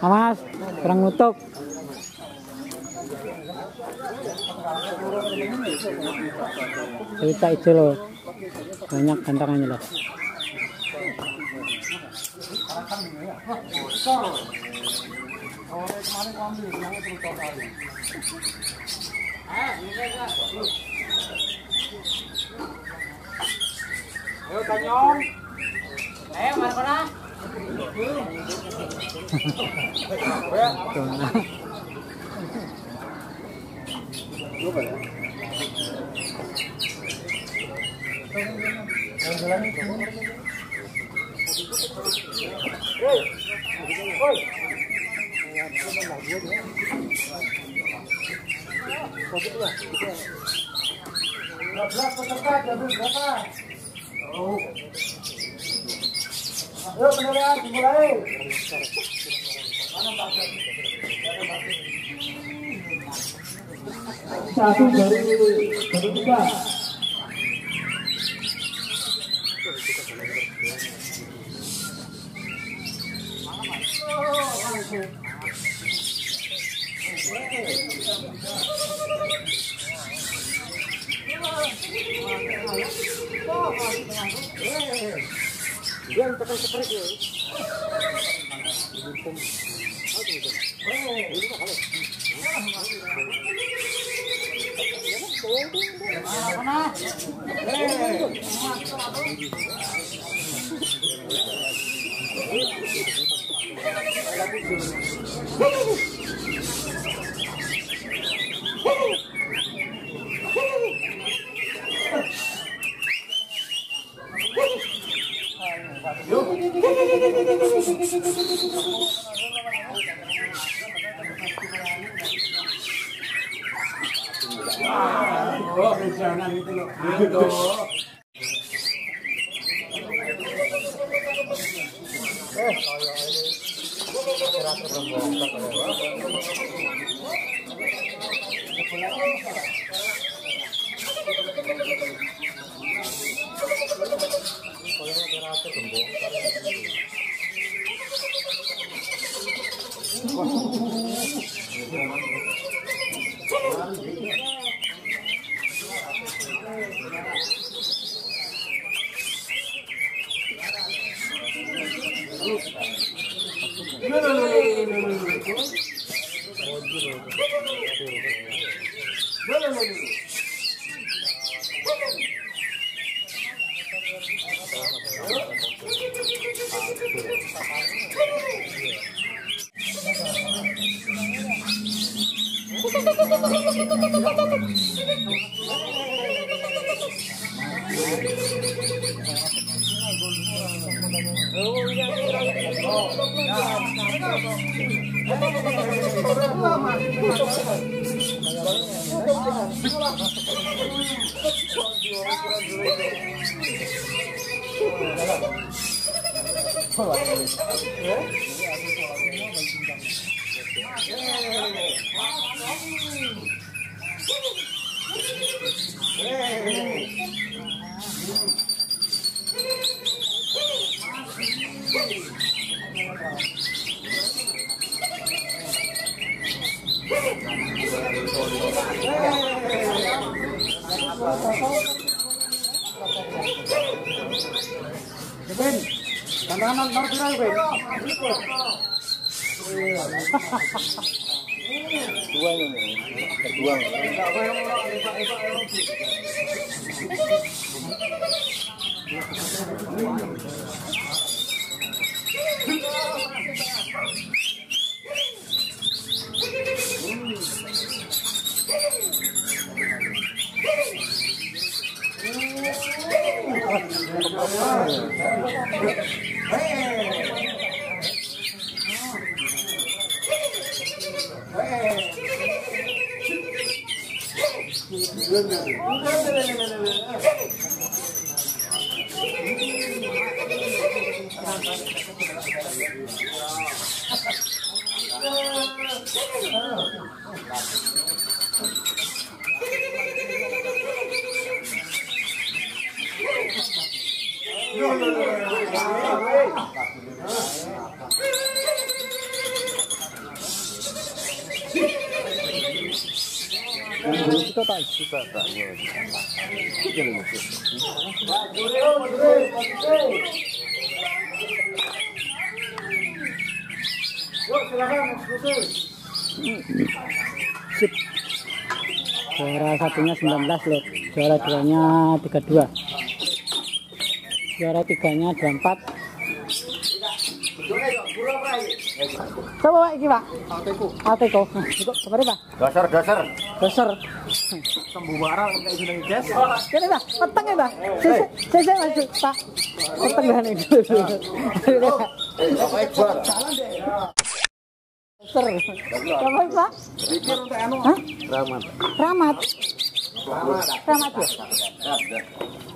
Awas, kurang nutup. Cerita itu loh, banyak kantangannya loh. Ayo Tanyong. Ayo mana? Ayo beneran dimulai. Satu baru tiga. Dia tekan seperti ya. Jangan itu loh. Ben, tantangan nomor berapa, Ben? Dua ini, kedua. Itu tak. Yuk, silakan eksekusi. Sip. Juara satunya 19 lot. Juara duanya 32. Juara tiganya 24. Coba Pak iki Pak. Ateko. Untuk kemarin Pak. Dasar. Dasar. Tembu barang kayak gini guys. Kene Pak, peteng ya Pak. Saya masuk Pak. Peteng kan itu. Ekbar. Dasar. Coba Pak. Pikir untuk anu. Hah? Ramat. Ramat. Ramat. Ramat ya.